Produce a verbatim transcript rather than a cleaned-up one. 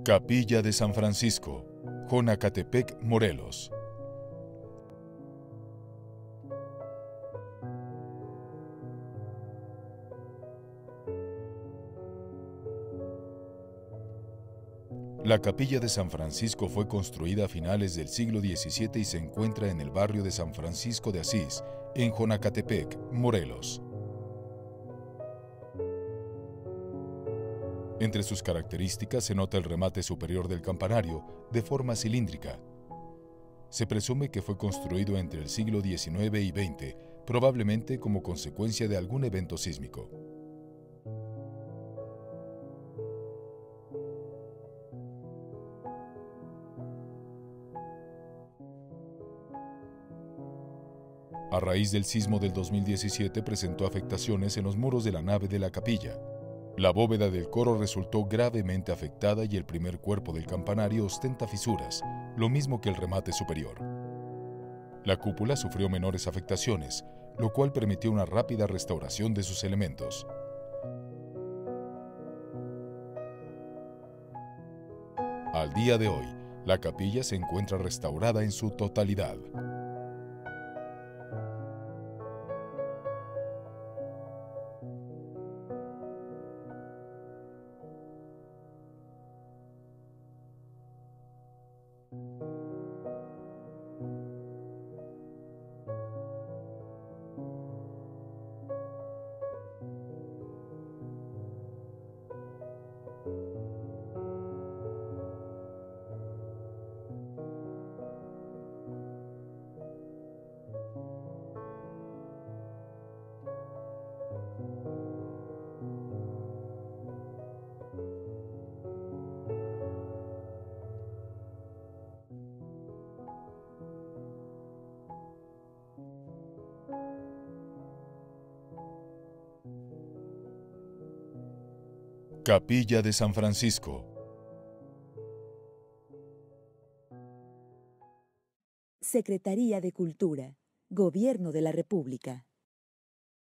Capilla de San Francisco, Jonacatepec, Morelos. La Capilla de San Francisco fue construida a finales del siglo diecisiete y se encuentra en el barrio de San Francisco de Asís, en Jonacatepec, Morelos. Entre sus características se nota el remate superior del campanario, de forma cilíndrica. Se presume que fue construido entre el siglo diecinueve y veinte, probablemente como consecuencia de algún evento sísmico. A raíz del sismo del dos mil diecisiete presentó afectaciones en los muros de la nave de la capilla. La bóveda del coro resultó gravemente afectada y el primer cuerpo del campanario ostenta fisuras, lo mismo que el remate superior. La cúpula sufrió menores afectaciones, lo cual permitió una rápida restauración de sus elementos. Al día de hoy, la capilla se encuentra restaurada en su totalidad. Capilla de San Francisco. Secretaría de Cultura, Gobierno de la República.